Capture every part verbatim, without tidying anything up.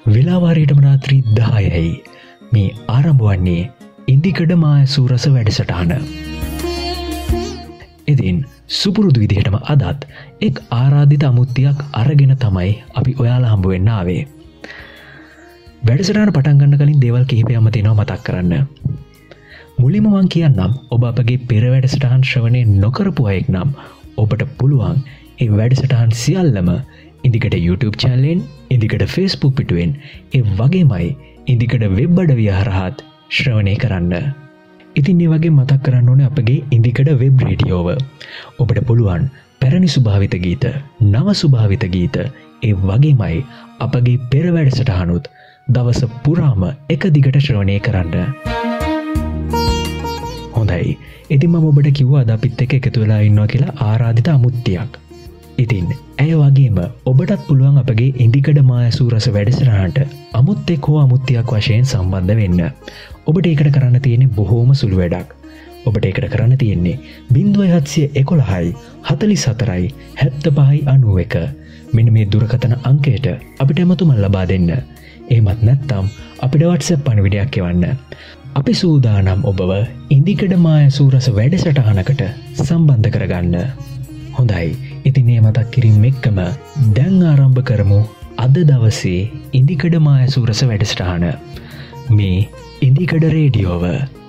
වෙලාවාරයටම රාත්‍රී දහයයි. මේ ආරම්භ වන්නේ ඉන්දිකඩ මායසූ රස වැඩසටහන. ඉතින් සුපුරුදු විදිහටම අදත් එක් ආරාධිත අමුත්තියක් අරගෙන තමයි අපි ඔයාලා හම්බ වෙන්න ආවේ. වැඩසටහන පටන් ගන්න කලින් දේවල් කිහිපයක්ම තියෙනවා මතක් කරන්න. මුලින්ම මම කියන්නම් ඔබ අපගේ පෙර වැඩසටහන් ශ්‍රවණය නොකරපු අයෙක් නම් ඔබට පුළුවන් ඒ වැඩසටහන් සියල්ලම ඉන්දිකඩ YouTube channel එකෙන්, ඉන්දිකඩ Facebook පිටුවෙන්, ඒ වගේමයි ඉන්දිකඩ වෙබ් අඩවිය හරහාත් ශ්‍රවණය කරන්න. ඉතින් මේ වගේ මතක් කරන්න ඕනේ අපගේ ඉන්දිකඩ වෙබ් රේඩියෝව. ඔබට පුළුවන් පැරණි සුභාවිත ගීත, නව සුභාවිත ගීත, ඒ වගේමයි අපගේ පෙර වැඩසටහනුත් දවස පුරාම එක දිගට ශ්‍රවණය කරන්න. හොඳයි. ඉතින් මම ඔබට කිව්වා අද අපිත් එක්ක එකතු වෙලා ඉන්නවා කියලා ආරාධිත අමුත්තියක්. ඉතින් ඇය වගේම ඔබටත් පුළුවන් අපගේ ඉන්දිකඩ මායසූ රස වැඩසටහනට අමුත්තෙක් හෝ අමුත්තියක් වශයෙන් සම්බන්ධ වෙන්න. ඔබට ඒකට කරන්න තියෙන්නේ බොහෝම සුළු වැඩක්. ඔබට ඒකට කරන්න තියෙන්නේ ज़ीरो सात एक एक හතළිස් හතරයි හැත්තෑ පහයි අනූ එක. මෙන්න මේ දුරකථන අංකයට අපිට එමතුමන් ලබා දෙන්න. එහෙමත් නැත්නම් අපිට WhatsApp පණිවිඩයක් එවන්න. අපි සූදානම් ඔබව ඉන්දිකඩ මායසූ රස වැඩසටහනකට සම්බන්ධ කරගන්න. හොඳයි. ඉතින් මේ මතක් කිරීම එක්කම දැන් ආරම්භ කරමු අද දවසේ ඉන්දිකඩ මායසූ රස වැඩසටහන. මේ ඉන්දිකඩ රේඩියෝව.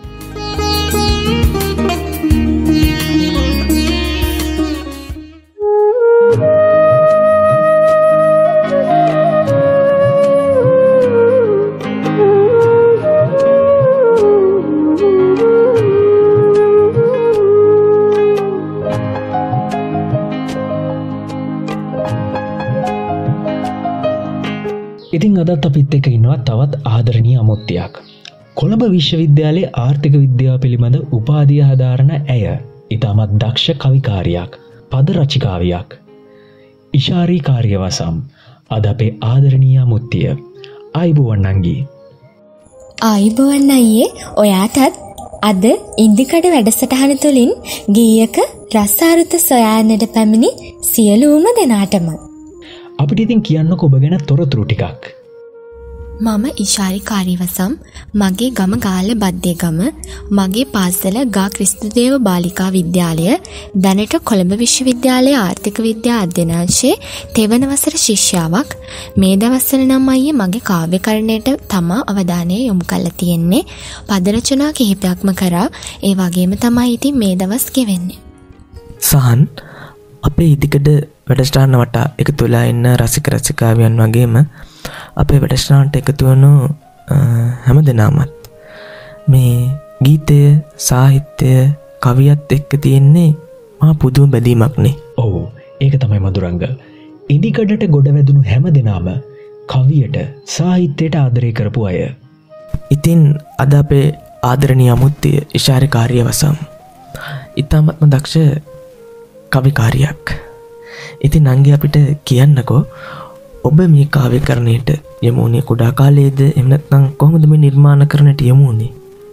ඉතින් අදත් අපිත් එක්ක ඉන්නවා තවත් ආදරණීය අමුත්තියක්. කොළඹ විශ්වවිද්‍යාලයේ ආර්ථික විද්‍යාව පිළිබඳ උපාධිය හදාරන ඇය ඉතාමත් දක්ෂ කවිකාරියක්, පද රචිකාවියක්. ඉෂාරි කාර්යවසම් අද අපේ ආදරණීය අමුත්තිය. ආයිබෝවන් නංගි. ආයිබෝවන් අයියේ. ඔයාටත් අද ඉන්දිකඩ වැඩසටහන තුළින් ගීයක රසාරුත සොයාන්නට පැමිණි සියලුම දෙනාටම අපිට ඉතින් කියන්නකො ඔබ ගැන තොරතුරු ටිකක්. මම ඉෂාරි කාර්යවසම්. මගේ ගම ගාල්ල බද්දේගම. මගේ පාසල ගා ක්‍රිස්තුදේව බාලිකා විද්‍යාලය. දැනට කොළඹ විශ්වවිද්‍යාලයේ ආර්ථික විද්‍යා අධ්‍යනාංශයේ තෙවන වසර ශිෂ්‍යාවක්. මේ දවස්වල නම් අයියේ මගේ කාව්‍යකරණයට තමා අවධානය යොමු කරලා තියෙන්නේ. පද රචනා කිහිපයක්ම කරා. ඒ වගේම තමයි ඉතින් මේ දවස් ගෙවෙන්නේ. සහන් අපේ ඉදිකඩ වැඩසටහන වටා එකතු වෙලා ඉන්න රසික රසිකාවියන් වගේම අපේ වැඩසටහනට එකතු වුණු හැම දෙනාමත් මේ ගීතය, සාහිත්‍ය, කවියත් එක්ක තියෙන්නේ මහා පුදුම බැඳීමක්නේ. ඔව්, ඒක තමයි මధుරංග. ඉදිකඩට ගොඩ වැදුණු හැම දෙනාම කවියට, සාහිත්‍යයට ආදරය කරපු අය. ඉතින් අද අපේ ආදරණීය අමුත්තිය ඉෂාරි කාර්යවසම් ඉතාමත්ම දක්ෂ කවිකාරියක්. ඉතින් නංගි අපිට කියන්නකෝ ඔබ මේ කාව්‍යකරණයට යමු වුණේ කුඩා කාලයේද, එහෙම නැත්නම් කොහොමද මේ නිර්මාණකරණයට යමු වුණේ?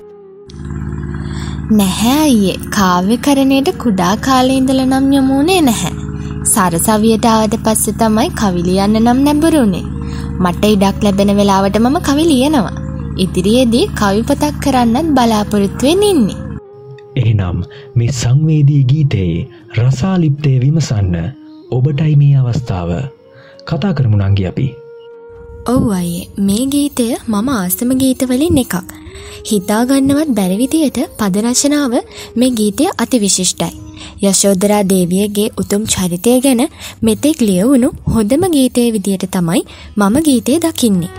නැහැ අයියේ, කාව්‍යකරණයට කුඩා කාලේ ඉඳලා නම් යමු වුණේ නැහැ. සරසවියට ආවට පස්සේ තමයි කවි ලියන්න නම් නැඹුරුනේ. මට ඉඩක් ලැබෙන වෙලාවට මම කවි ලියනවා. ඉදිරියේදී කවි පොතක් කරන්නත් බලාපොරොත්තු වෙමින් ඉන්නේ. එහෙනම් මේ සංවේදී ගීතයේ රසාලිප්තය විමසන්න ඔබටයි මේ අවස්ථාව. කතා කරමු නංගි අපි. ඔව් අයියේ, මේ ගීතය මම ආසම ගීතවලින් එකක්. හිතා ගන්නවත් බැරි විදියට පද රචනාව මේ ගීතය අතිවිශිෂ්ටයි. යශෝදරා දේවියගේ උතුම් චරිතය ගැන මෙතෙක් ලියවුණු හොඳම ගීතයේ විදියට තමයි මම ගීතය දකින්නේ.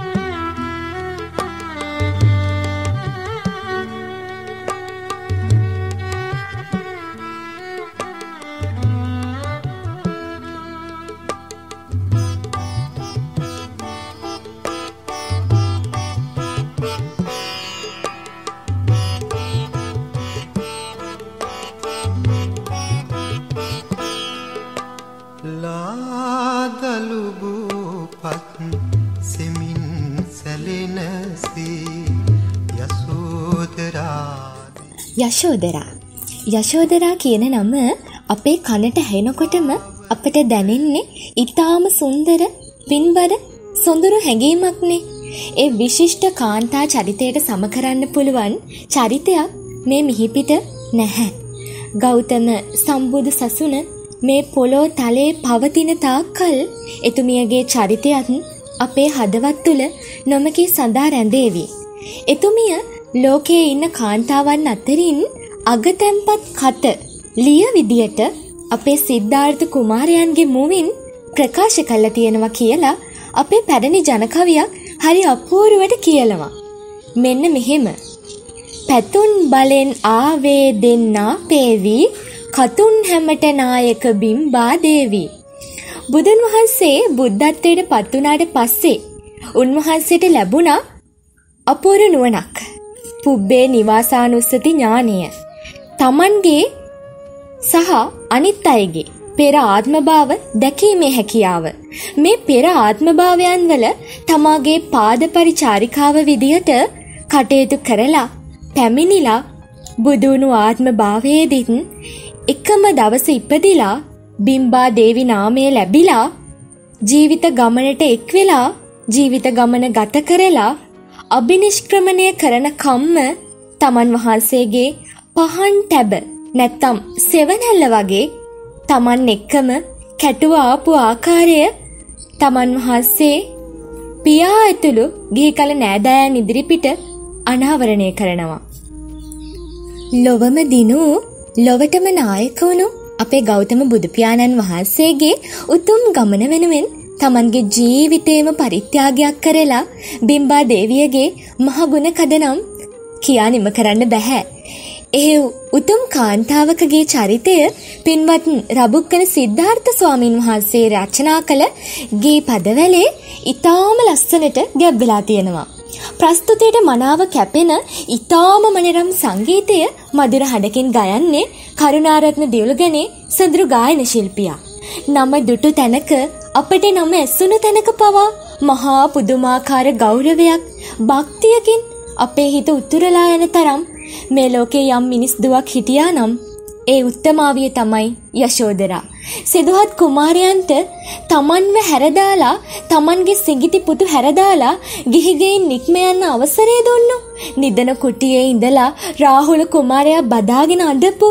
යශෝදරා. යශෝදරා කියන නම අපේ කනට ඇහෙනකොටම අපට දැනෙන්නේ ඊටාම සුන්දර, පින්බර, සොඳුරු හැඟීමක්නේ. ඒ විශිෂ්ට කාන්තා චරිතයට සම කරන්න පුළුවන් චරිතයක් මේ මිහිපිට නැහැ. ගෞතම සම්බුදු සසුන මේ පොළොව තලයේ පවතින තාක්කල් එතුමියගේ චරිතයත් අපේ හදවත් තුළ නොමකී සඳහා රැඳේවි. එතුමිය ලෝකයේ ඉන්න කාන්තාවන් අතරින් අගතැන්පත් කට ලිය විදියට අපේ සිද්ධාර්ථ කුමාරයන්ගේ මුවින් ප්‍රකාශ කළා තියෙනවා කියලා අපේ පැරණි ජනකවියක් හරි අපූර්වට කියනවා. මෙන්න මෙහෙම. පැතුන් බලෙන් ආවේ දෙන්නා පේවි කතුන් හැමට නායක බිම්බා දේවි. බුදුන් වහන්සේ බුද්ධත්වයට පත් වුණාට පස්සේ උන්වහන්සේට ලැබුණා අපූර්ව නුවණක්. පුබ්බේ නිවාසානුස්සති ඥානය. තමන්ගේ සහ අනිත් අයගේ පෙර ආත්මභාව දැකීමේ හැකියාව. මේ පෙර ආත්මභාවයන් වල තමාගේ පාද පරිචාරිකාව විදියට කටයුතු කරලා පැමිණිලා බුදුණු ආත්මභාවයේදීත් එකම දවස ඉපදිලා බිම්බා දේවි නාමය ලැබිලා ජීවිත ගමනට එක් වෙලා ජීවිත ගමන ගත කරලා අභිනිෂ්ක්‍රමණය කරන කම්ම තමන් වහන්සේගේ පහන් ටැබ නැත්තම් සෙවණැල්ල වගේ තමන් එක්කම කැටුව ආපු ආකාරය තමන් වහන්සේ පියා ඇතුළු ගිහි කල නෑදෑයන් ඉදිරිපිට අනාවරණය කරනවා. ලොවම දිනු ලොවටම නායක වුණු අපේ ගෞතම බුදු පියාණන් වහන්සේගේ උතුම් ගමන වෙනුවෙන් තමන්ගේ ජීවිතේම පරිත්‍යාගයක් කරලා බිම්බා දේවියගේ මහ ගුණ කදනම් කියා නිම කරන්න බෑ. ඒ උතුම් කාන්තාවකගේ චරිතය පින්වත් රබුක්කන සිද්ධාර්ථ ස්වාමීන් වහන්සේ රචනා කළ ගී පදවැලේ ඊටාම ලස්සනට ගැබ් වෙලා තියෙනවා. ප්‍රස්තුතයට මනාව කැපෙන ඊටාම මනරම් සංගීතය මధుර හඬකින් ගයන්නේ කරුණාරත්න දියුල්ගනේ සඳරු ගායන ශිල්පියා. නම දුටු තැනක අපට නම ඇසුණු තැනක පවා මහා පුදුමාකාර ගෞරවයක් භක්තියකින් අපේ හිත උතුරලා යන තරම් මේ ලෝකේ යම් මිනිස් දුවක් හිටියා නම් ඒ උත්තමාවිය තමයි යශෝදරා. සිදුහත් කුමාරයන්ට තමන්ව හැරදාලා තමන්ගේ සිඟිති පුතු හැරදාලා ගිහිගෙයින් නික්ම යන්න අවසරය දුන්නු. නිදන කුටියේ ඉඳලා රාහුල කුමාරයා බදාගෙන අඬපු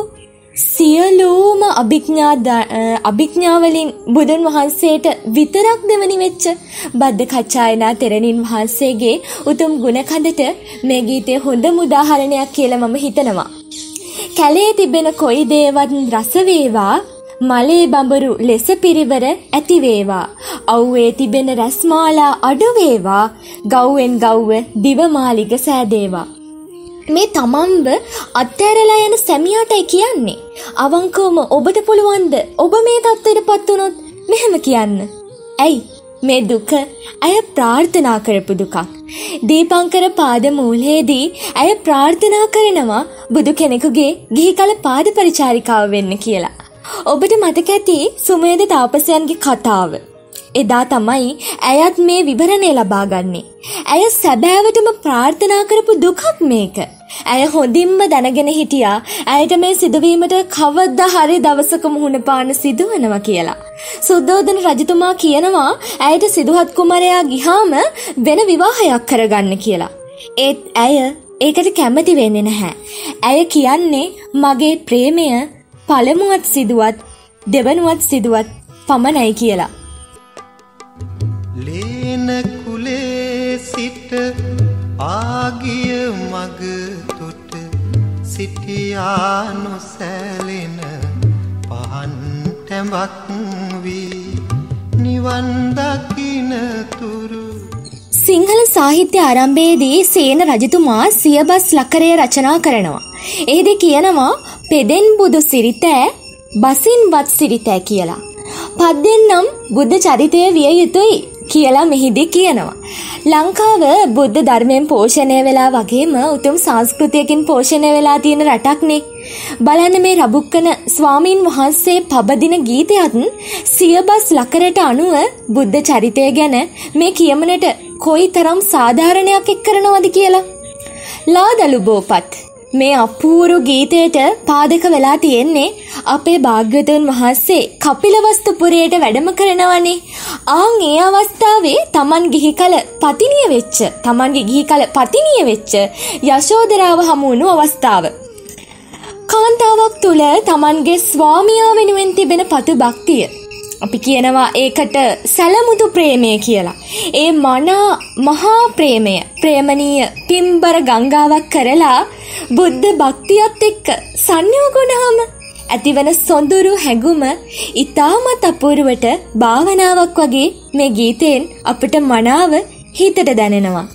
සියලුම අභිඥා අභිඥාවලින් බුදුන් වහන්සේට විතරක් දෙවනි වෙච්ච බද්ද කච්චායනා තෙරණින් වහන්සේගේ උතුම් ගුණ කඳට මේ ගීතය හොඳම උදාහරණයක් කියලා මම හිතනවා. කැලේ තිබෙන කොයි දේවත් රස වේවා මලේ බඹරු ලෙස පිරිවර ඇති වේවා අව්වේ තිබෙන රස්මාලා අඩු වේවා ගව්වෙන් ගව්ව දිවමාලිග සෑදේවා. මේ තමන්ව අත්හැරලා යන සැමියාටයි කියන්නේ. අවංකවම ඔබට පුළුවන්ද ඔබ මේ තත්ත්වයට පත් වුණොත් මෙහෙම කියන්න? ඇයි මේ දුක ඇය ප්‍රාර්ථනා කරපු දුකක්. දීපංකර පාද මූලයේදී ඇය ප්‍රාර්ථනා කරනවා බුදු කෙනෙකුගේ ගිහි කල පාද පරිචාරිකාව වෙන්න කියලා. ඔබට මතක ඇති සුමේද තාපසයන්ගේ කතාව. එදා තමයි ඇයත් මේ විවරණය ලබා ගන්නේ. ඇය සැබෑවටම ප්‍රාර්ථනා කරපු දුකක් මේක. ඇය හොඳින්ම දැනගෙන හිටියා ඇයට මේ සිදුවීමට කවදා හරි දවසක මුහුණ පාන්න සිදුවනවා කියලා. සුද්ධෝදන රජතුමා කියනවා ඇයට සිදුහත් කුමාරයා ගිහාම වෙන විවාහයක් කරගන්න කියලා. ඒත් ඇය ඒකට කැමති වෙන්නේ නැහැ. ඇය කියන්නේ මගේ ප්‍රේමය පළමුවත් සිදුවත් දෙවනුවත් සිදුවත් පමණයි කියලා. ලේන කුලේ සිට ආගිය මග තුට සිටියා නොසැලෙන පහන් තැඹක් වී නිවන් දකින තුරු. සිංහල සාහිත්‍ය ආරම්භයේදී සේන රජතුමා සියබස් ලකරය රචනා කරනවා. එහිදී කියනවා පෙදෙන් බුදු සිරිතෑ බසින් වත් සිරිතෑ කියලා. පද්යෙන් නම් බුද්ධ චරිතය විය යුතුයි කියලා මෙහිදී කියනවා. ලංකාව බුද්ධ ධර්මයෙන් පෝෂණය වෙලා වගේම උතුම් සංස්කෘතියකින් පෝෂණය වෙලා තියෙන රටක්නේ. බලන්න මේ රබුක්කන ස්වාමීන් වහන්සේ පබදින ගීතයත් සියබස් ලකරට අනුව බුද්ධ චරිතය ගැන මේ කියමනට කොයි තරම් සාධාරණයක් එක් කරනවද කියලා. ලාදලු බෝපත් මේ අපූරු ගීතයට පාදක වෙලා තියෙන්නේ අපේ භාග්‍යවතුන් වහන්සේ කපිලවස්තුපුරයට වැඩම කරනවනේ. ආන් ඒ අවස්ථාවේ Taman ගිහි කල පතිනිය වෙච්ච, Tamanගේ ගිහි කල පතිනිය වෙච්ච යශෝදරාව හමු වුණු අවස්ථාව. කාන්තාවක් තුල Tamanගේ ස්වාමියා වෙනුවෙන් තිබෙන පතු භක්තිය අපි කියනවා ඒකට සැලමුදු ප්‍රේමය කියලා. ඒ මනා මහා ප්‍රේමය, ප්‍රේමණීය පිම්බර ගංගාවක් කරලා බුද්ධ භක්තියත් එක්ක සංයෝග වුණාම ඇතිවන සොඳුරු හැඟුම ඊටමත් අපූර්වට භාවනාවක් වගේ මේ ගීතෙන් අපිට මනාව හිතට දැනෙනවා.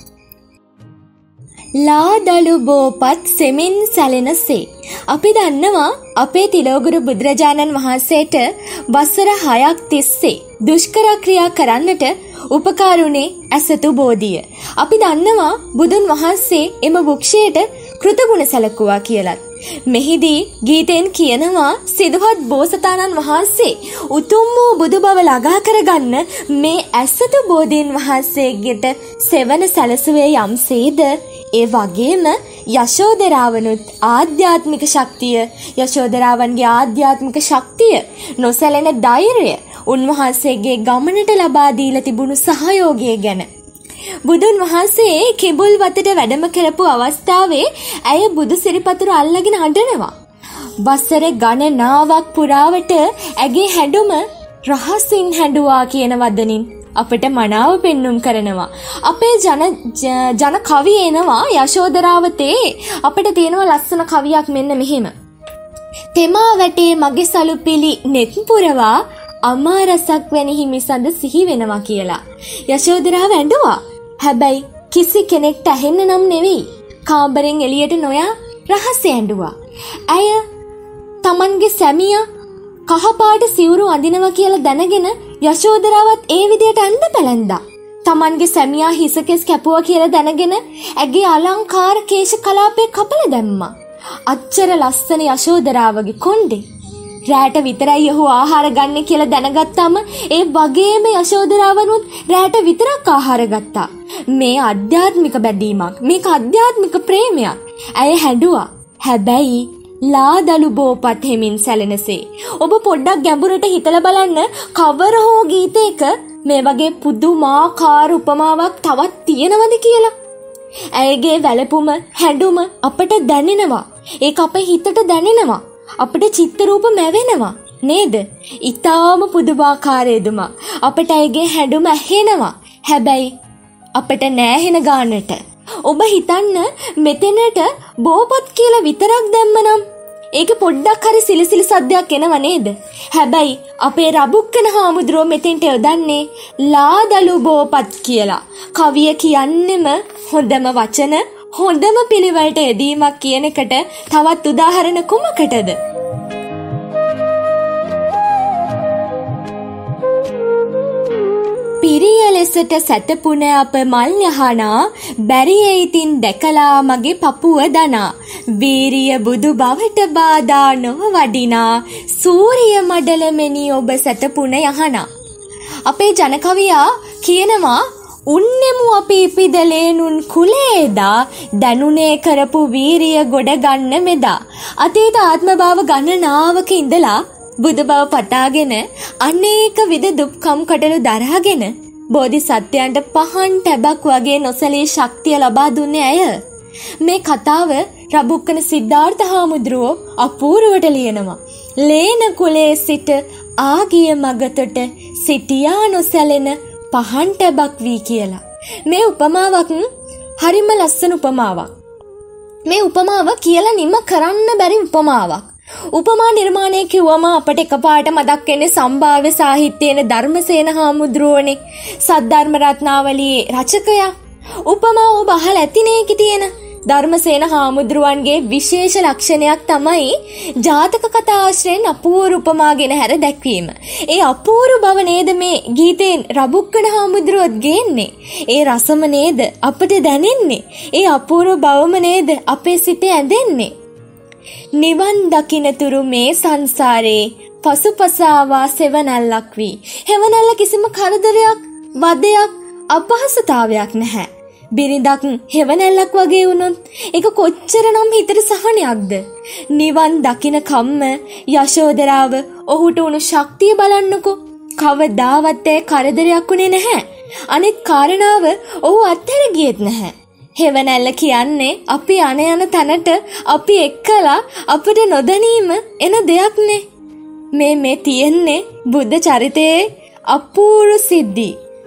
ලාදලු බෝපත් සෙමින් සැලෙනසේ. අපි දන්නවා අපේ තිලෝගුරු බුදුරජාණන් වහන්සේට වසර හයක් තිස්සේ දුෂ්කර ක්‍රියා කරන්නට උපකාරුනේ ඇසතු බෝධිය. අපි දන්නවා බුදුන් වහන්සේ එම වෘක්ෂයට කෘතගුණ සැලකුවා කියලා. මෙහිදී ගීතෙන් කියනවා සිදුහත් බෝසතාණන් වහන්සේ උතුම් වූ බුදු බව ළඟා කරගන්න මේ ඇසතු බෝධීන් වහන්සේගෙට සෙවන සැලසුවේ යම්සේද ඒ වගේම යශෝදරාවනුත් ආධ්‍යාත්මික ශක්තිය, යශෝදරාවන්ගේ ආධ්‍යාත්මික ශක්තිය, නොසැලෙන ධෛර්යය, උන්වහන්සේගේ ගමනට ලබා දීලා තිබුණු සහයෝගය ගැන බුදුන් වහන්සේ කිඹුල් වතට වැඩම කරපු අවස්ථාවේ ඇය බුදු සිරිපතුරු අල්ලගෙන අඬනවා. වසර ගණනාවක් පුරාවට ඇගේ හැඬුම රහසින් හැඬුවා කියන වදනින් අපිට මනාව පෙන්눔 කරනවා. අපේ ජන ජන කවි එනවා යශෝදරාවතේ අපිට තියෙනවා ලස්සන කවියක් මෙන්න මෙහෙම. තෙමා වැටේ මගේ සලුපිලි net පුරවා අමා රසක් වැනි හිමිසඳ සිහි වෙනවා කියලා. යශෝදරාව ඇඬුවා. හැබැයි කිසි කෙනෙක්ට ඇහෙන්න නම් නෙවෙයි. කාමරෙන් එළියට නොයා රහසේ ඇඬුවා. ඇය Tamanගේ සැමියා කහපාට සිවුරු අඳිනවා කියලා දැනගෙන යශෝදරාවත් ඒ විදියට ඇඳ පැලැන්දා. Tamanගේ සැමියා හිසකෙස් කැපුවා කියලා දැනගෙන ඇගේ අලංකාර කේශ කලාපේ කපලා දැම්මා. අච්චර ලස්සන යශෝදරාවගේ කොණ්ඩේ රැට විතරයි ඔහු ආහාර ගන්න කියලා දැනගත්තාම ඒ වගේම යශෝදරාවනුත් රැට විතරක් ආහාර ගත්තා. මේ ආධ්‍යාත්මික බැඳීමක්, මේක ආධ්‍යාත්මික ප්‍රේමයක්. ඇය හැඬුවා. හැබැයි ලාදලු බෝපත් හෙමින් සැලෙනසේ. ඔබ පොඩ්ඩක් ගැඹුරට හිතලා බලන්න කවර හෝ ගීතයක මේ වගේ පුදුමාකාර උපමාවක් තවත් තියෙනවද කියලා. ඇයගේ වැළපුම, හැඬුම අපට දැනෙනවා. ඒක අපේ හිතට දැනෙනවා. අපිට චිත්ත රූප මැවෙනවා නේද? ඊටාම පුදුමාකාරයේදුම අපට ඇයගේ හැඬුම ඇහෙනවා. හැබැයි අපට නෑහෙන ගානට. ඔබ හිතන්න මෙතනට බෝපත් කියලා විතරක් දැම්මනම් ඒක පොඩ්ඩක් හරි සිලිසිලි සද්දයක් එනව නේද? හැබැයි අපේ රබුක්කන හාමුදුරුවෝ මෙතෙන්ට යොදන්නේ ලාදලු බෝපත් කියලා. කවිය කියන්නෙම හොඳම වචන, හොඳම පිළිවෙලට යෙදීමක් කියන එකට තවත් උදාහරණ කුමකටද? පිරිය ලෙසට සැතපුන අප මල් යහනා බැරිය ඉතින් දැකලා මගේ පපුව දනා වීරිය බුදු බවට බාධා නොව වඩිනා සූරිය මඩල මෙනි ඔබ සැතපුන යහනා. අපේ ජනකවියා කියනවා උන්නෙමු අපි ඉපිදලේනුන් කුලේදා දැනුනේ කරපු වීරිය ගොඩ ගන්න මෙදා. අතීත ආත්මභාව ගණනාවක ඉඳලා බුදු බව පතාගෙන අනේක විද දුක්කම් කටළු දරාගෙන බෝධිසත්වයන්ට පහන් ටැබක් වගේ නොසලී ශක්තිය ලබා දුන්නේ ඇය. මේ කතාව රබුක්කන සිද්ධාර්ථ හාමුදුරුවෝ අපූර්වට ලියනවා. ලේන කුලේ සිට ආගිය මගතොට සිටියා නොසැලෙන පහන් ටැබක් වී කියලා. මේ උපමාවක් හරිම ලස්සන උපමාවක්. මේ උපමාව කියලා නිම කරන්න බැරි උපමාවක්. උපමා නිර්මාණය කිව්වම අපට එකපාරට මතක් වෙන්නේ සම්භාව්‍ය සාහිත්‍යයේ ධර්මසේන හාමුදුරුවනේ. සද්ධර්ම රත්නාවලියේ රචකයා. උපමා ඔබ අහලා ඇතිනේ කිතියන. ධර්මසේන හාමුදුරුවන්ගේ විශේෂ ලක්ෂණයක් තමයි ජාතක කතා ආශ්‍රයෙන් අපූර්ව උපමාගෙන හැර දැක්වීම. ඒ අපූර්ව බව නේද මේ ගීතෙන් රබුක්කන හාමුදුරුවොත් ගේන්නේ. ඒ රසම නේද අපට දැනෙන්නේ. ඒ අපූර්ව බවම නේද අපේ සිතේ ඇඳෙන්නේ. නිවන් දකින්නතුරු මේ සංසාරේ පසුපසාවා සෙවණැල්ලක් වී. හෙවණැල්ල කිසිම කරදරයක්, වදයක්, අපහසුතාවයක් නැහැ. බිරිඳක් හෙවණැල්ලක් වගේ වුණොත් ඒක කොච්චරනම් හිතට සහනයක්ද? නිවන් දකින කම්ම යශෝදරාව ඔහුට උණු ශක්තිය බලන්නකෝ. කවදාවත් ඒ කරදරයක් උනේ නැහැ. අනෙක් කාරණාව ඔහු අත්හැර ගියෙත් නැහැ. හෙවණැල්ල කියන්නේ අපි අන යන තැනට අපි එක්කලා අපිට නොදැනීම එන දෙයක්නේ. මේ මේ තියෙන්නේ බුද්ධ චරිතයේ අපූර්ව සිද්ධි.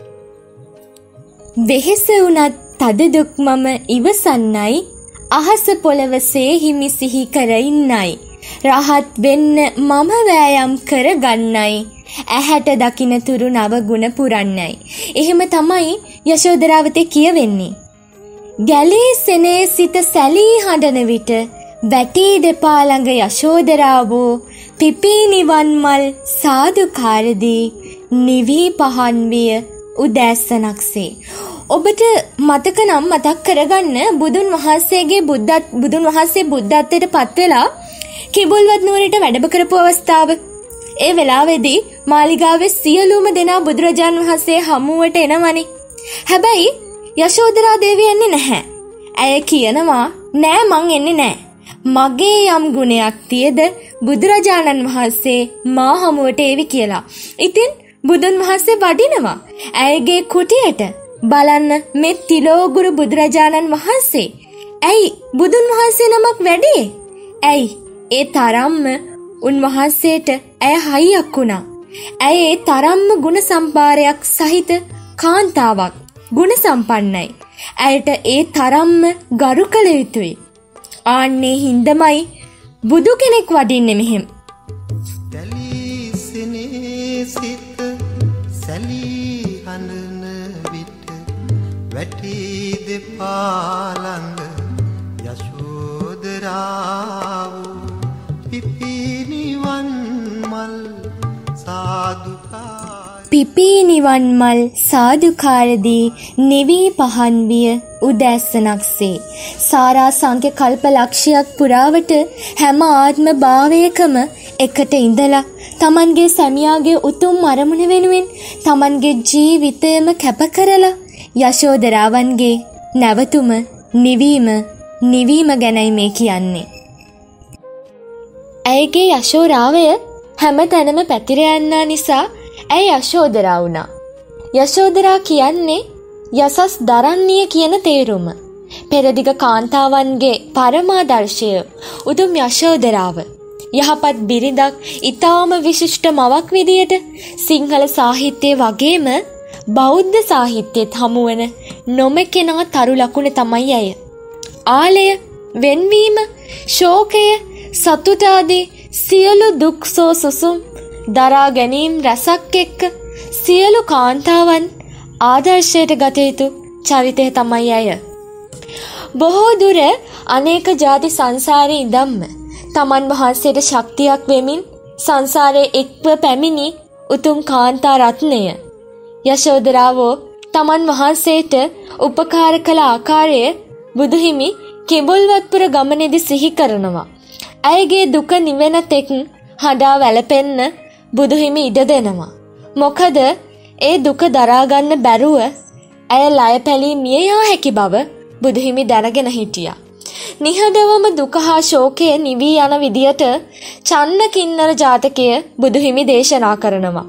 වෙහෙස වුණත් තද දුක් මම ඉවසන්නයි, අහස පොළව සේහිමි සිහි කර ඉන්නයි. රහත් වෙන්න මම වෑයම් කර ගන්නයි, ඇහැට දකින තුරු නව ගුණ පුරන්නයි. එහෙම තමයි යශෝදරාවතේ කියවෙන්නේ. ගැලේ සෙනේ සිත සැලී හඬන විට වැටී දෙපා ළඟ යශෝදරාවෝ පිපී නිවන් මල් සාදුකාරදී නිවී පහන් විය උදෑසනක්සේ. ඔබට මතක නම් මතක් කරගන්න බුදුන් වහන්සේගේ බුද්ධත් බුදුන් වහන්සේ බුද්ධත්වයට පත් වෙලා කිඹුල්වත් නුවරට වැඩම කරපු අවස්ථාව. ඒ වෙලාවේදී මාලිගාවේ සියලුම දෙනා බුදුරජාන් වහන්සේ හමුවට එනවනේ. හැබැයි යශෝදරා දේවිය එන්නේ නැහැ. ඇය කියනවා නෑ මං එන්නේ නෑ. මගේ යම් ගුණයක් තියද බුදුරජාණන් වහන්සේ මා හමුවට ඒවි කියලා. ඉතින් බුදුන් වහන්සේ වඩිනවා ඇයගේ කුටියට. බලන්න මේ තිලෝගුරු බුදුරජාණන් වහන්සේ. ඇයි බුදුන් වහන්සේ නමක් වැඩේ? ඇයි ඒ තරම්ම උන්වහන්සේට ඇය හයියක් වුණා. ඇය ඒ තරම්ම ගුණ සම්භාරයක් සහිත කාන්තාවක්. ගුණ සම්පන්නයි. ඇයට ඒ තරම්ම ගරු කළ යුතුයි. ආන්නේ හින්දමයි බුදු කෙනෙක් වඩින්නේ මෙහෙම. දැලිසිනේ සිත සැලී හඬන විට වැටි දෙපා ළඟ යශෝදරාව පිපී නිවන් මල් සාදුකා පිපී නිවන් මල් සාදුකාරදී නිවී පහන් විය උදෑසනක්සේ. සාරා සංඛ්‍ය කල්ප ලක්ෂයක් පුරාවට හැම ආත්ම භාවයකම එකට ඉඳලා තමන්ගේ සැමියාගේ උතුම් අරමුණ වෙනුවෙන් තමන්ගේ ජීවිතයම කැප කරලා යශෝදරාවන්ගේ නැවතුම නිවීම නිවීම ගැනයි මේ කියන්නේ. ඇයගේ යශෝරාවය හැම තැනම පැතිර යන්නා නිසා ඇය යශෝදරා වුණා. යශෝදරා කියන්නේ යසස් දරන්නේ කියන තේරුම. පෙරදිග කාන්තාවන්ගේ පරමාදර්ශය උතුම් යශෝදරාව. යහපත් බිරිඳක් ඊටාම විශිෂ්ට මවක් විදියට සිංහල සාහිත්‍යයේ වගේම බෞද්ධ සාහිත්‍යයේත් හමුවන නොමකෙනා තරු ලකුණ තමයි ඇය. ආලය, වෙන්වීම, ශෝකය, සතුට ආදී සියලු දුක් සෝ සුසුම් දරා ගැනීම රසක් එක්ක සියලු කාන්තාවන් ආදර්ශයට ගත යුතු චරිතය තමයි ඇය. බොහෝ දුර අනේක ಜಾති සංසාරේ ඉඳන්ම තමන් වහන්සේට ශක්තියක් වෙමින් සංසාරයේ එක්ව පැමිණි උතුම් කාන්තා රත්නය යශෝදරාවෝ තමන් වහන්සේට උපකාර කළ ආකාරය බුදුහිමි කිඹුල්වත්පුර ගමනේදී සිහි කරනවා. ඇයගේ දුක නිවෙන තෙක් හඬා වැළපෙන්න බුදුහිමි ඉඩ දෙනවා. මොකද ඒ දුක දරාගන්න බැරුව ඇය ලය පැලී මිය යා හැකි බව බුදුහිමි දැනගෙන හිටියා. නිහඬවම දුක හා ශෝකය නිවී යන විදියට චන්න කින්නර ජාතකය බුදුහිමි දේශනා කරනවා.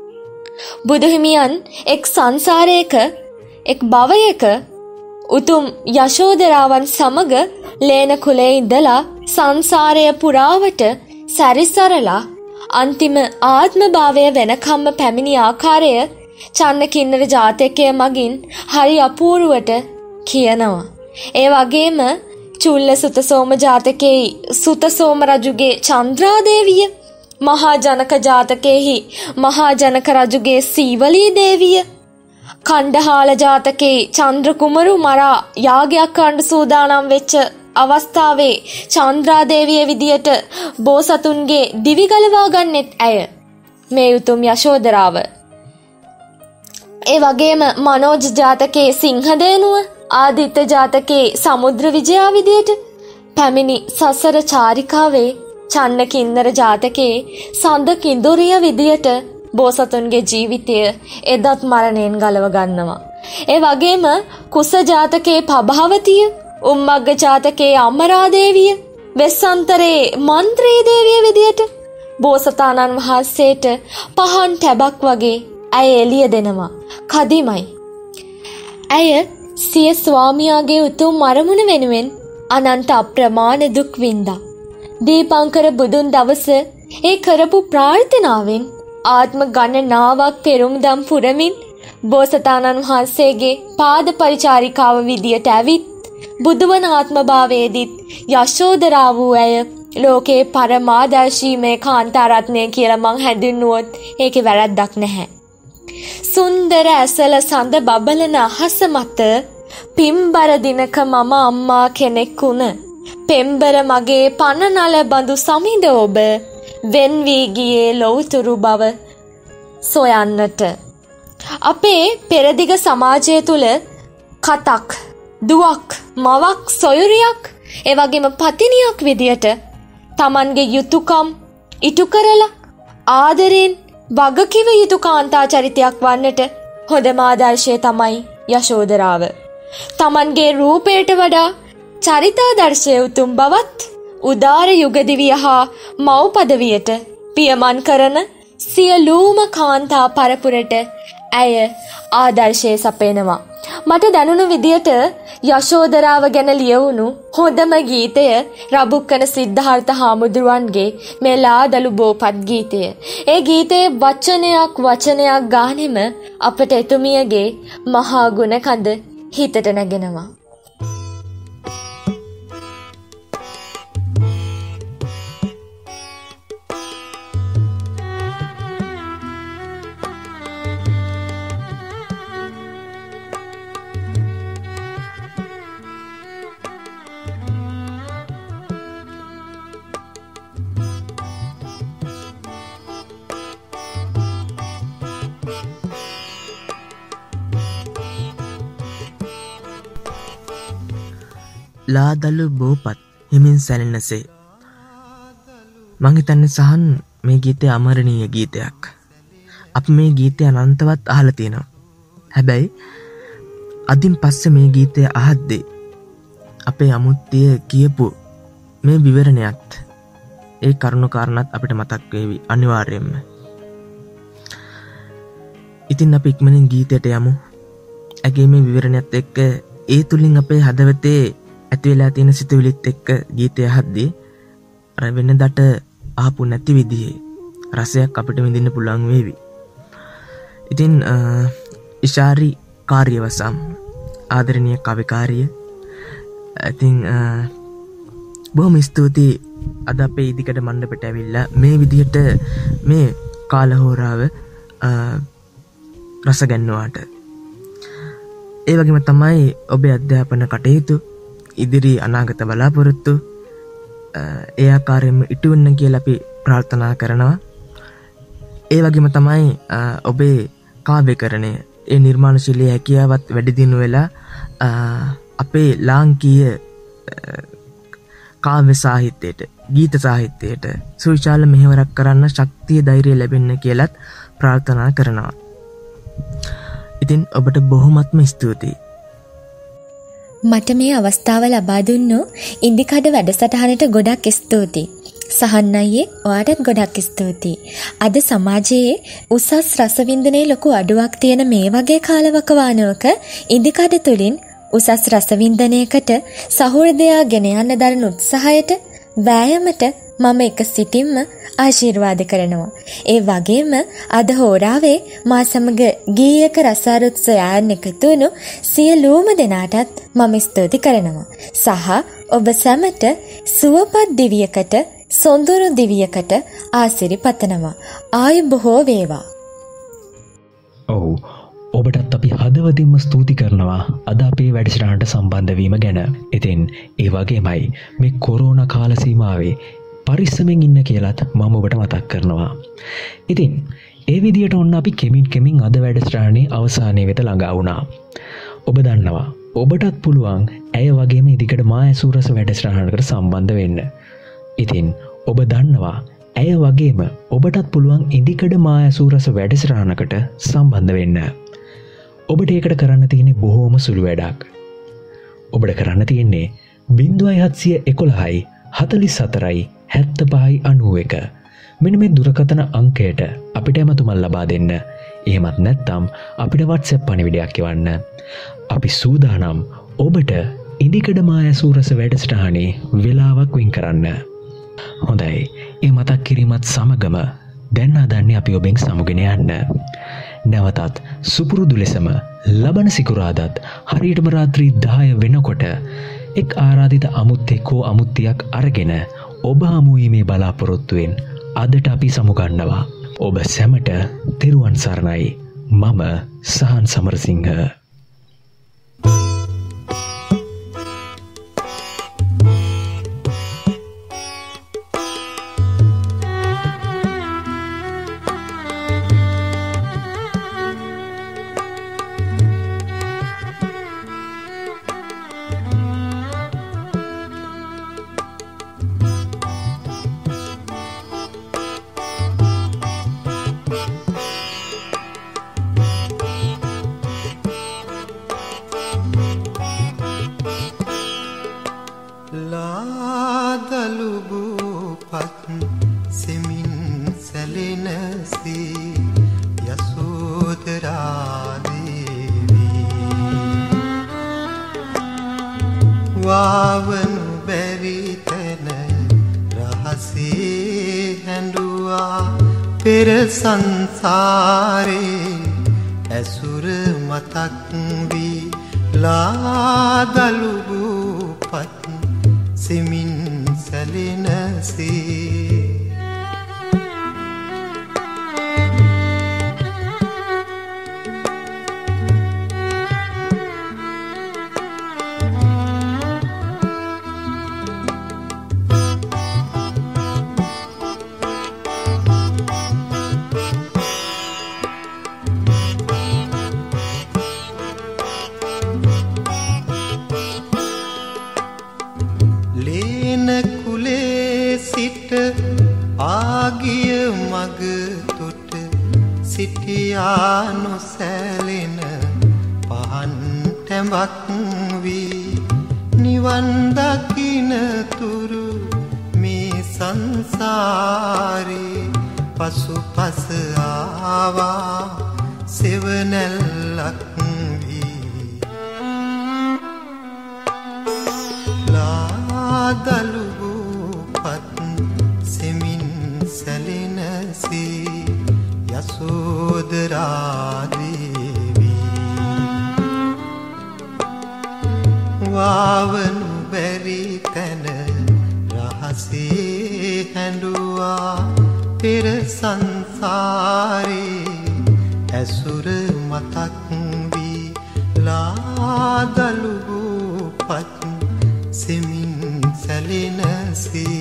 බුදුහිමියන් එක් සංසාරයක එක් භවයක උතුම් යශෝදරාවන් සමග ලේන කුලේ ඉඳලා සංසාරය පුරාවට සැරිසරලා අන්තිම ආත්ම භාවය වෙනකම්ම පැමිණි ආකාරය චන්න කින්නර ජාතකය මගින් හරි අපූර්වට කියනවා. ඒ වගේම චුල්ල සුතසෝම ජාතකයේ සුතසෝම රජුගේ චන්ද්‍රාදේවිය, මහා ජනක ජාතකයේහි මහා ජනක රජුගේ සීවලී දේවිය, කණ්ඩහාල ජාතකයේ චන්ද්‍ර කුමරු මරා යාගයක් කරන්න සූදානම් වෙච්ච අවස්ථාවේ චන්ද්‍රාදේවිය විදියට බෝසතුන්ගේ දිවි ගලවා ගන්නෙත් ඇය මේ උතුම් යශෝදරාව. ඒ වගේම මනෝජ ජාතකයේ සිංහදේනුව, ආදිත්‍ය ජාතකයේ සමුද්‍ර විජයා විදියට පැමිණි සසර චාරිකාවේ චන්න කින්නර ජාතකයේ සඳ කිඳුරිය විදියට බෝසතුන්ගේ ජීවිතය එදත් මරණයෙන් ගලව ගන්නවා. ඒ වගේම කුස ජාතකයේ පභාවතිය, උම්මග්ග ජාතකයේ අමරා දේවිය, වෙස්සන්තරේ මන්ත්‍රී දේවිය විදියට බෝසතාණන් වහන්සේට පහන් ටැබක් වගේ ඇය එළිය දෙනවා. කදිමයි. ඇය සිය ස්වාමියාගේ උතුම් අරමුණ වෙනුවෙන් අනන්ත අප්‍රමාණ දුක් විඳා. දීපංකර බුදුන් දවස ඒ කරපු ප්‍රාර්ථනාවෙන් ආත්ම ගණනාවක් පෙරුම්දම් පුරමින් බෝසතාණන් වහන්සේගේ පාද පරිචාරිකාව විදියට ඇවිත් බුදුවන ආත්මභාවයේදීත් යශෝදරා වූ ඇය ලෝකේ පරමාදර්ශී මේ කාන්තාරත්නය කියලා මං හැඳින්නුවොත් ඒකේ වැරද්දක් නැහැ. සුන්දර ඇසල සඳ බබලන අහස මත පිම්බර දිනක මම අම්මා කෙනෙක් වුණ පෙම්බර මගේ පනනල බඳු සමිඳ ඔබ වෙන් වී ගියේ ලෞතුරු බව සොයන්නට. අපේ පෙරදිග සමාජය තුල කතක්, දුවක්, මවක්, සොයුරියක්, ඒ වගේම පතිනියක් විදියට Tamanගේ යුතුයකම් ඉටු කරලා ආදරෙන් වගකිව යුතු කාන්තා චරිතයක් වන්නට හොඳම ආදර්ශය තමයි යශෝදරාව. Tamanගේ රූපයට වඩා චරිතාදර්ශය උතුම් බවත් උදාර යුගදිවිය හා මව් පදවියට පියමන් කරන සියලුම කාන්තා පරපුරට ඇය ආදර්ශය සපයනවා. මට දැනුණු විදියට යශෝදරාව ගැන ලියවුණු හොඳම ගීතය රබුක්කන සිද්ධාර්ථ හාමුදුරුවන්ගේ මේ ලාදලු බෝපත් ගීතය. ඒ ගීතයේ වචනයක් වචනයක් ගානෙම අපට එතුමියගේ මහා ගුණ කඳ හිතට නැගෙනවා. ලාදලු බෝපත් හිමින් සැලෙනසේ. මං හිතන්නේ සහන් මේ ගීතය අමරණීය ගීතයක්. අපි මේ ගීතය අනන්තවත් අහලා තියෙනවා. හැබැයි අදින් පස්සේ මේ ගීතය අහද්දී අපේ අමුත්තිය කියපු මේ විවරණයත් ඒ කරුණු කාරණාත් අපිට මතක් වේවි අනිවාර්යයෙන්ම. ඉතින් අපි ඉක්මනින් ගීතයට යමු. ඇගේ මේ විවරණයත් එක්ක ඒ තුලින් අපේ හදවතේ ඇති වෙලා තියෙන සිතුවිලිත් එක්ක ගීතය අහද්දී අර වෙනදට ආපු නැති විදිහේ රසයක් අපිට විඳින්න පුළුවන් වේවි. ඉතින් ඉෂාරි කාර්යවසම් ආදරණීය කවිකාරිය. ඉතින් බොහොම ස්තුතියි අද අපේ ඉදිකඩ මණ්ඩපයට ඇවිල්ලා මේ විදිහට මේ කාලහෝරාව රස ගන්නවාට. ඒ වගේම තමයි ඔබේ අධ්‍යාපන කටයුතු ඉදිරි අනාගත බලාපොරොත්තු ඒ ආකාරයෙන්ම ඉටු වෙන්න කියලා අපි ප්‍රාර්ථනා කරනවා. ඒ වගේම තමයි ඔබේ කාව්‍යකරණය ඒ නිර්මාණශීලී හැකියාවත් වැඩි දියුණු වෙලා අපේ ලාංකීය කාව්‍ය සාහිත්‍යයට, ගීත සාහිත්‍යයට සුවිශාල මෙහෙවරක් කරන්න ශක්තිය ධෛර්යය ලැබෙන්න කියලත් ප්‍රාර්ථනා කරනවා. ඉතින් ඔබට බොහොමත්ම ස්තුතියි. මට මේ අවස්ථාව ලබා දුන්නු ඉන්දිකඩ වැඩසටහනට ගොඩක් ස්තුතියි. සහන් අයියේ ඔයාටත් ගොඩක් ස්තුතියි. අද සමාජයේ උසස් රසවින්දනයේ ලොකු අඩුවක් තියෙන මේ වගේ කාලවකවානුවක ඉන්දිකඩ තුලින් උසස් රසවින්දනයකට සහෘදයා ගෙන යන්න දරන උත්සාහයට වෑයමට මම එක සිතින්ම ආශිර්වාද කරනවා. ඒ වගේම අද හෝරාවේ මා සමග ගීයක රසාරුත් සොයාගෙන එකතු වුණු සියලුම දෙනාටත් මම ස්තුති කරනවා. සහ ඔබ සැමට සුවපත් දිවියකට, සොඳුරු දිවියකට ආශිර්වාද ආයුබෝව වේවා. ඔව්, ඔබටත් අපි හදවතින්ම ස්තුති කරනවා අද අපේ වැඩසටහනට සම්බන්ධ වීම ගැන. ඉතින් ඒ වගේමයි මේ කොරෝනා කාල සීමාවේ පරිස්සමෙන් ඉන්න කියලාත් මම ඔබට මතක් කරනවා. ඉතින් ඒ විදිහට ඔන්න අපි කෙමින් කෙමින් අද වැඩසටහනේ අවසානයේ වෙත ළඟා වුණා. ඔබ දන්නවා ඔබටත් පුළුවන් ඇය වගේම ඉදිකට මා ඇසූ රස වැඩසටහනකට සම්බන්ධ වෙන්න. ඉතින් ඔබ දන්නවා ඇය වගේම ඔබටත් පුළුවන් ඉදිකඩ මා ඇසූ රස වැඩසටහනකට සම්බන්ධ වෙන්න. ඔබට ඒකට කරන්න තියෙන්නේ බොහෝම සුළු වැඩක්. ඔබට කරන්න තියෙන්නේ බිංදුවයි හත්සිය එකොළහයි හතලිස් හතරයි හැත්ත පහයි අනූ එක. මෙන්න මේ දුරකථන අංකයට අපිට ඇමතුමක් ලබා දෙන්න. එහෙමත් නැත්නම් අපිට WhatsApp පණිවිඩයක් එවන්න. අපි සූදානම් ඔබට ඉදිකඩ මායසූ රස වැඩසටහනේ වෙලාවක් වෙන් කරන්න. හොඳයි. ඒ මතක් කිරීමත් සමගම දැන් හදන්නේ අපි ඔබෙන් සමුගෙන යන්න. නැවතත් සුපුරුදු ලෙසම ලබන සිකුරාදාත් හරියටම රාත්‍රී දහය වෙනකොට එක් ආරාධිත අමුත්තෙක් හෝ අමුත්තියක් අරගෙන ඔබ හමුවීමේ බලාපොරොත්තුවෙන් අදට අපි සමුගන්නවා. ඔබ සැමට තෙරුවන් සරණයි. මම සහන් සමරසිංහ. වාවනු බැරි තැන රහසේ හැඬුවා පෙර සංසාරේ ඇසුර මතක් වී ලාදලුබුපත් සෙමින් සැලෙනසේ ආගිය මග තොට සිටියා නොසැලෙන පහන් තැඹක් වී නිවන් දකින තුරු මේ සංසාරේ පසුපස ආවා සෙවණැල්ලක් වී ලාදලුපත් සැලෙනසේ යසෝදරා දේවී වාවනු බැරි තැන රහසේ හැඬුවා පෙර සංසාරේ ඇසුර මතක් වී ලාදලුපත් සෙමින් සැලෙනසේ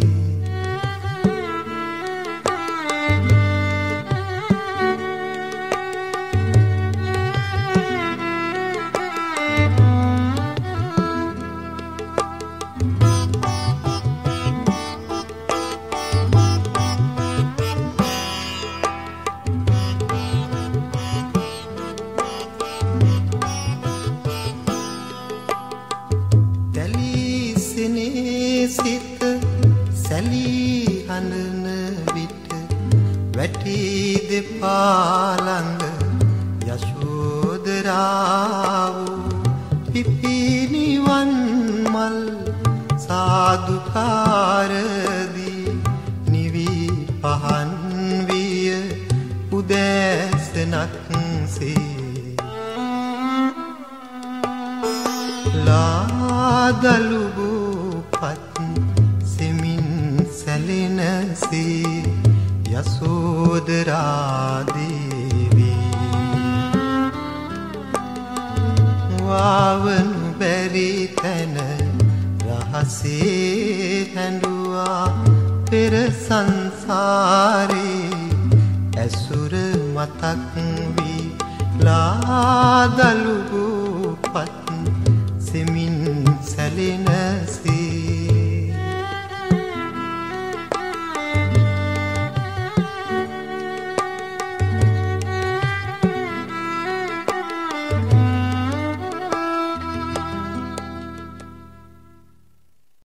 සිත සැලී හඬන විට වැටී දෙපා ළඟ යශෝදරාව පිපිනිවන් මල් සාදුකාරදී නිවි පහන් විය උදෑසනක්සේ ලාදලුබුපත් සෙමින් සැලෙනසේ යසෝදරා දේවී වාවනු බැරි තැන රහසේ හැඬුවා පෙර සංසාරේ ඇසුර මතක් වී ලාදලුබුපත් සෙමින් සැලෙන